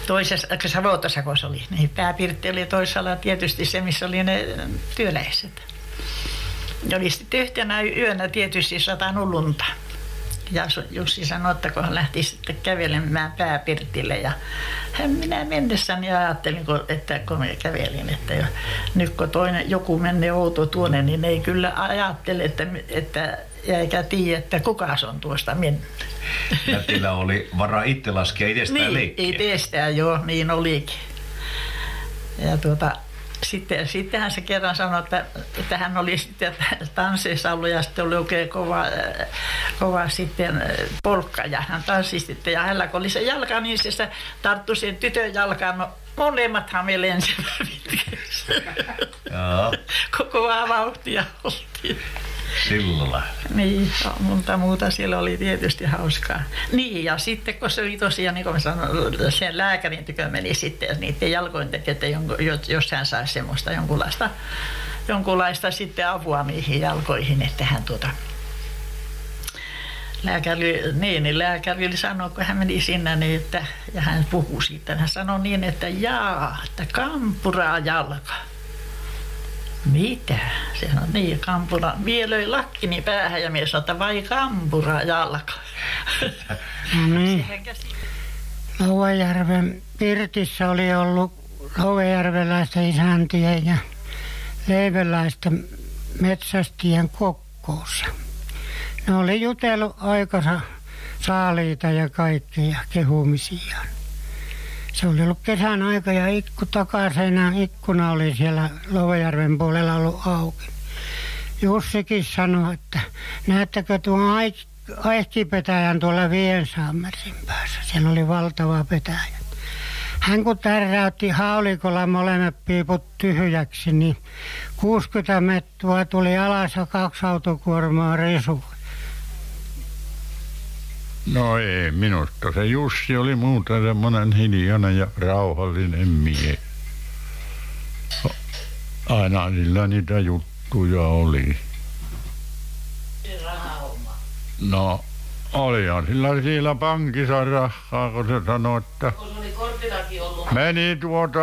toisessa, Savotasakossa oli, niin pääpirtti oli toisella tietysti se, missä oli ne työläiset. Ja oli sitten yhtenä yönä tietysti satanut lunta. Ja Jussi sanoi, että kun hän lähti sitten kävelemään pääpirtille ja minä mennessäni ajattelin, että kun mä kävelin, että nyt kun joku menee outo tuonne, niin ei kyllä ajattele, että eikä tiedä, että kuka se on tuosta mennyt. Nätillä oli vara itse laskea itsestään niin, leikkiä. Itsestään joo, niin olikin. Ja sittenhän se kerran sanoi, että hän oli sitten tansseissa ollut ja sitten oli oikein kova sitten polkka ja hän tanssi sitten ja hänellä kun oli se jalka, niin se tarttui sen tytön jalkaan, no molemmathan me lensimme kovaa vauhtia oltiin. Sillä. Niin, monta muuta siellä oli tietysti hauskaa. Niin, ja sitten kun se oli tosiaan, niin kuin mä sanoin, sen lääkärin tykö meni sitten niiden jalkojen takia, että jos hän saisi semmoista jonkunlaista sitten apua niihin jalkoihin, että hän lääkäri sanoi, kun hän meni sinne, niin että, ja hän puhui siitä, hän sanoi niin, että että kampuraa jalka. Mitä? Se sanoi, niin, kampura. Mie löi lakkini päähän ja mie sanoi, että vai kampura jalka. No niin. Louvajärven pirtissä oli ollut louvajärveläistä isäntiä ja leiveläistä metsästien kokkoossa. Ne oli jutellut aikansa saaliita ja kaikkea kehumisiaan. Se oli ollut kesän aika ja takaseinän ikkuna oli siellä Louvajärven puolella ollut auki. Jussikin sanoi, että näettekö tuon Aihkipetäjän tuolla Viensaammersin päässä. Siellä oli valtava petäjä. Hän kun täräytti haulikolla molemmat piiput tyhjäksi, niin 60 metriä tuli alas ja 2 autokuormaa risua. No ei, minusta se Jussi oli muuten semmoinen hiljainen ja rauhallinen mies. Aina sillä niitä juttuja oli. No, olihan sillä siellä pankissa rahaa, kun se sanoi, että meni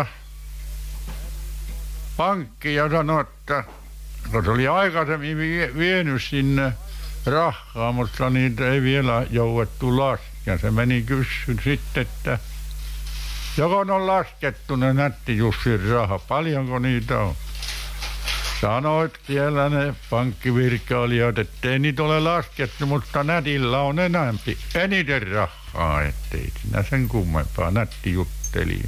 pankkiin ja sanoi, että kun se oli aikaisemmin vienyt sinne rahaa, mutta niitä ei vielä jouduttu laskea. Se meni kysyn sitten, että joko on laskettu ne Nätti Jussin raha, paljonko niitä on? Sanoit siellä ne pankkivirkailijat, ettei niitä ole laskettu, mutta Nätillä on eniten rahaa, ettei siinä sen kummempaa. Nätti jutteli.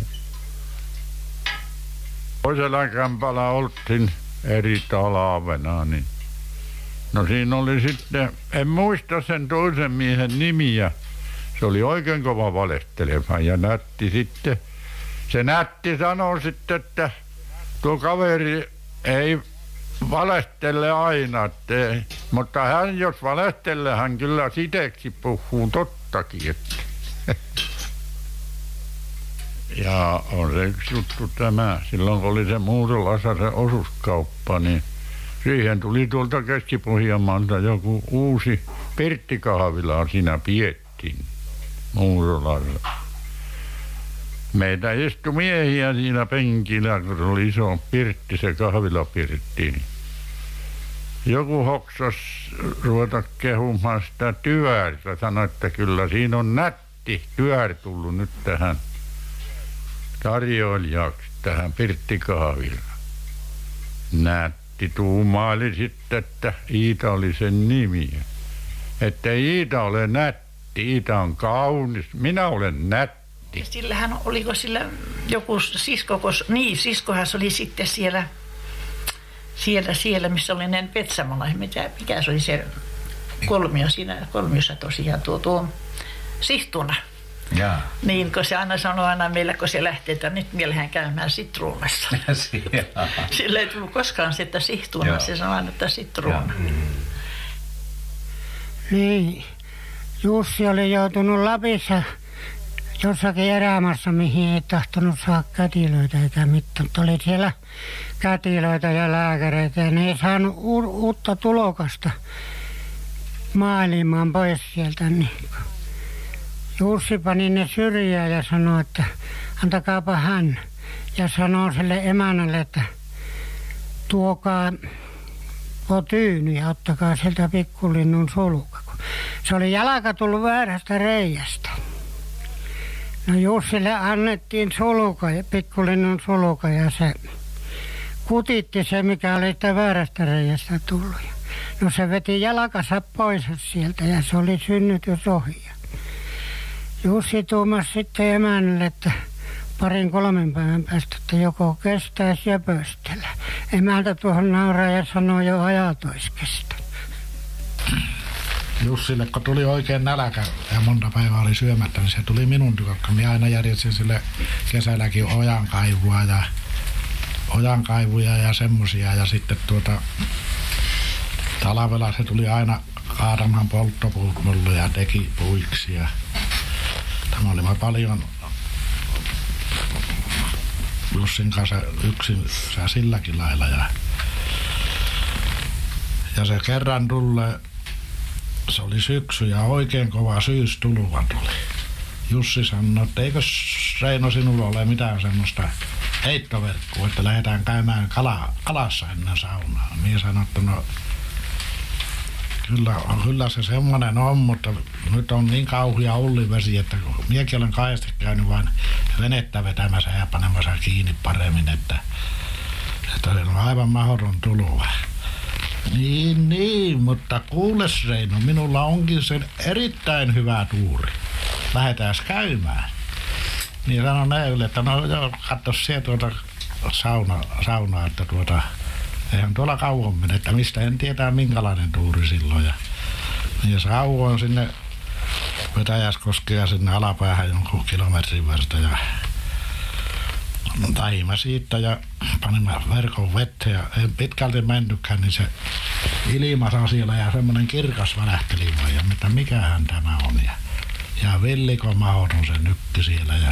Toisella kämpällä oltiin eri talvena, niin no siinä oli sitten, en muista sen toisen miehen nimiä. Se oli oikein kova valehteleva ja Nätti sitten, se Nätti sanoi sitten, että tuo kaveri ei valehtele aina, mutta hän jos valehtelee, hän kyllä siteeksi puhuu tottakin. Että. Ja on se yksi juttu tämä, silloin kun oli se Muurolassa se osuuskauppa, niin siihen tuli tuolta Keski-Pohjanmaalta joku uusi pirttikahvila siinä piettiin Muurolassa. Meitä istui miehiä siinä penkillä, kun se oli iso pirtti, se kahvilapirtti. Joku hoksas ruveta kehumaan sitä työrtä, sanoi, että kyllä siinä on nätti työr tullut nyt tähän tarjoilijaksi, tähän pirttikahvilaan. Nätti tuumaili sitten, että Iita oli sen nimi. Että Iita ole nätti, Iita on kaunis, minä olen nätti. Sillähän, oliko sillä joku sisko, siskohan se oli sitten siellä missä oli ne Petsamolla, mikä se oli se kolmio, siinä kolmiossa tosiaan tuo Sihtuna. Jaa. Niin, kun se aina sanoi aina meille, kun se lähtee, että nyt me lähdetään käymään Sitruunassa. Sillä ei tullut koskaan sitä Sihtuna, se sanoi aina, että Sitruuna. Niin, Jussi oli joutunut Lapissa jossakin erämaassa, mihin ei tahtonut saa kätilöitä eikä mitään. Mutta oli siellä kätilöitä ja lääkäreitä ja ne ei saanut uutta tulokasta maailmaan pois sieltä. Niin. Jussi pani ne syrjään ja sanoi, että antakaapa hän. Ja sanoi sille emännälle, että tuokaa tyyny ja ottakaa sieltä pikkulinnun sulka. Se oli jalka tullut väärästä reiästä. No Jussille annettiin sulka, pikkulinnun sulka ja se kutitti se, mikä oli sitä väärästä reiästä tullut. No se veti jalkansa pois sieltä ja se oli synnytys ohi. Jussi tuumasi sitten emännälle, että 2-3 päivän päästä, että joko kestäisi ja pöstellä. Emäntä tuohon nauraa ja sanoi jo ajatois kestä. Jussille, kun tuli oikein nälkä ja monta päivää oli syömättä, niin se tuli minun tykö. Minä aina järjestin sille kesälläkin ojankaivuja ja semmosia. Ja sitten talvella se tuli aina kaadamaan polttopuut mulle ja teki puiksi. Ja tämä oli paljon Jussin kanssa yksin silläkin lailla. Ja se kerran tulee, se oli syksy ja oikein kova syystuluva tuli. Jussi sanoi, että eikö Reino sinulla ole mitään semmoista heittoverkkua, että lähdetään käymään kalassa ennen saunaa. Minä sanoin, että no kyllä se semmoinen on, mutta nyt on niin kauhia ullivesi, että minäkin olen kahdesti käynyt vain venettä vetämässä ja panemassa kiinni paremmin, että se on aivan mahdoton tuloa. Niin, mutta kuules Reino, minulla onkin sen erittäin hyvä tuuri. Lähdetääs käymään. Niin sanon Eeville, että no joo, katso siellä saunaa, että eihän tuolla kauan mene, että mistä en tietää minkälainen tuuri silloin. Ja sauvoin sinne Vetäjäskoskea sinne alapäähän jonkun kilometrin verta ja tahimme siitä ja panimme verkon vettä ja en pitkälti mennytkään, niin se ilmasa siellä ja semmoinen kirkas välähteli vaan ja mitä mikähän tämä on. Ja villikon mahdoton se nykky siellä ja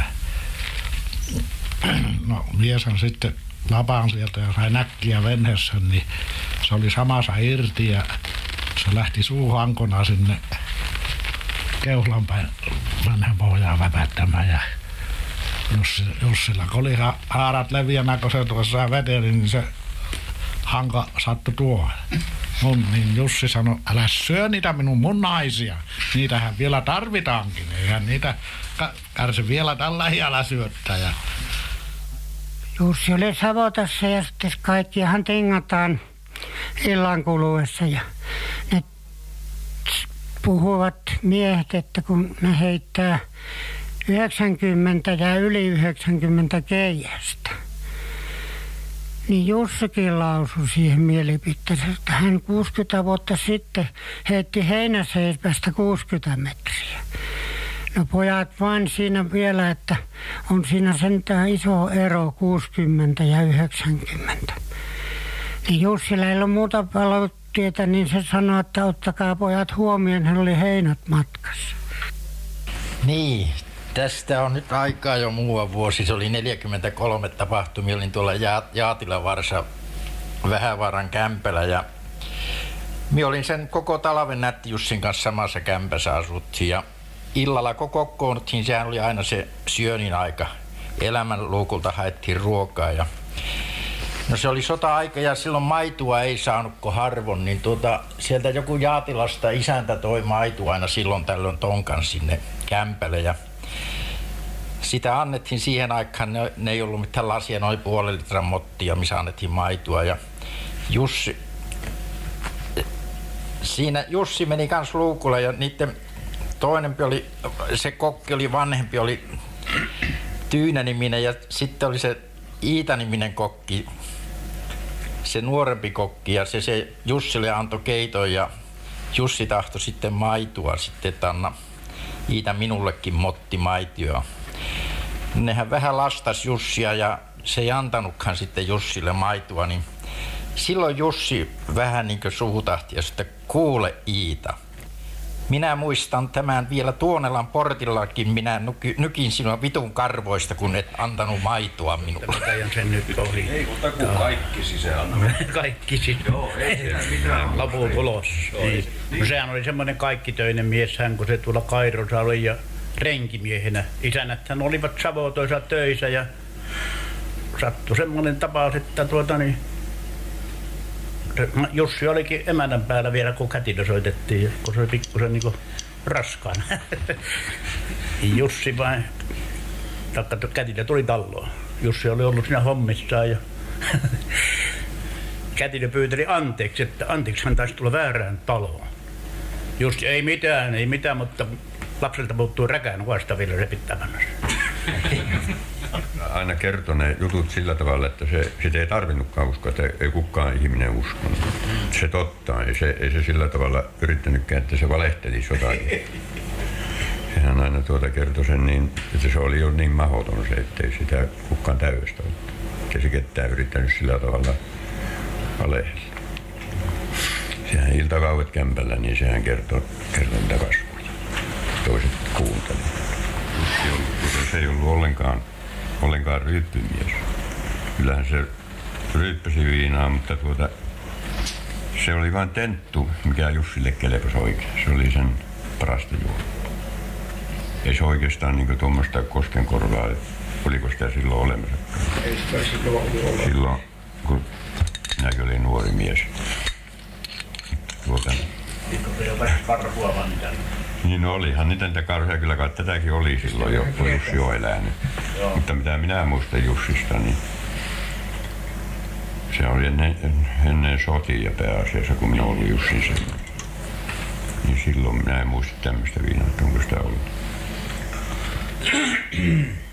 no mieshän sitten lapaan sieltä ja sai näkkiä venhessä, niin se oli samassa irti ja se lähti suuhankona sinne keuhlan päin vanhan pohjaan väpättämään ja Jussilla kun oli haarat leviänä, kun se tuossa veteli, niin se hanka sattui tuohon. Niin Jussi sanoi, älä syö niitä mun naisia, niitähän vielä tarvitaankin, eihän niitä kärsi vielä tällä hiellä syöttää. Jussi oli savotassa ja sitten kaikkiahan tingataan illan kuluessa ja ne puhuvat miehet, että kun ne heittää 90 ja yli 90 keihästä, niin Jussikin lausui siihen mielipiteensä, että hän 60 vuotta sitten heitti heinäseipästä 60 metriä. No pojat vain siinä vielä, että on siinä sentään iso ero 60 ja 90. Niin Jussilla ei ole muuta palvelutietä, niin se sanoi, että ottakaa pojat huomioon, hän oli heinät matkassa. Niin, tästä on nyt aikaa jo muuan vuosi. Se oli 43 tapahtumia. Olin tuolla Jaatilavarsa Vähävaaran kämpälä ja minä olin sen koko talven Nätti Jussin kanssa samassa kämpässä asuttiin ja illalla kun kokoonnuttiin, sehän oli aina se syönnin aika. Elämänluukulta haettiin ruokaa ja no se oli sota-aika ja silloin maitua ei saanut kuin harvoin, niin sieltä joku Jaatilasta isäntä toi maitua aina silloin tällöin tonkan sinne kämpälle ja sitä annettiin siihen aikaan, ne ei ollut mitään lasia, noin 0,5 litran mottia, missä annettiin maitua ja Jussi meni kans luukulle ja niiden toinen oli, se kokki oli vanhempi, oli Tyynä-niminen ja sitten oli se Iita-niminen kokki, se nuorempi kokki ja se Jussille antoi keiton ja Jussi tahtoi sitten maitua sitten, että anna Iita minullekin motti maitoa. Nehän vähän lastas Jussia ja se ei antanutkaan sitten Jussille maitoa, niin silloin Jussi vähän niin kuin suutahti ja sitten kuule Iita. Minä muistan tämän vielä Tuonelan portillakin. Minä nykin sinua vitun karvoista, kun et antanut maitoa minulle. Mikä sen nyt ohi? Ei, mutta kun kaikki sisään. Kaikki sisään. Joo, ei mitään. Loput ulos. Niin. No sehän oli semmoinen kaikkitöinen mies, hän kun se tuolla Kairossa oli ja renkimiehenä. Isännäthän olivat Savotoissa töissä ja sattui semmoinen tapaus, että Jussi olikin emännän päällä vielä, kun kätilö soitettiin, kun se oli pikkusen niin raskaana. Jussi vain, taikka kätilö tuli taloon. Jussi oli ollut siinä hommissaan ja kätilö pyyteli anteeksi, että anteeksi hän taisi tulla väärään taloon. Jussi, ei mitään, mutta lapselta puuttuu räkään vastaville repittävänä. Aina kertoi ne jutut sillä tavalla, että sitä ei tarvinnutkaan uskoa, että ei kukaan ihminen uskonut. Se totta, ei se sillä tavalla yrittänytkään, että se valehtelisi jotakin. Sehän aina kertoi sen niin, että se oli jo niin mahdoton se, ettei sitä kukaan täydestä ottaa. Ei se ketään yrittänyt sillä tavalla valehdella. Sehän iltakauvet kämpällä, niin sehän kertoi niitä kasvuja. Toiset kuuntelivat. Se ei ollut ollenkaan ryyppymies. Kyllähän se ryyppäsi viinaa, mutta se oli vain tenttu, mikä Jussille kelpasi oikein. Se oli sen parasta juomaa. Ei se oikeastaan niin tuommoista koskenkorvaa, oliko sitä silloin olemassa? Ei sitä silloin ollut olemassa. Silloin, kun minäkin olin nuori mies. Sitten oli jotain karhua vaan niitä. Niin olihan niitä karhuja kyllä, kai tätäkin oli silloin jo, kun Jussi on elänyt. Mutta mitä minä muistan Jussista, niin se oli ennen sotia pääasiassa, kun minä olin Jussin silloin. Niin silloin minä en muista tämmöistä viinaa, että onko sitä ollut.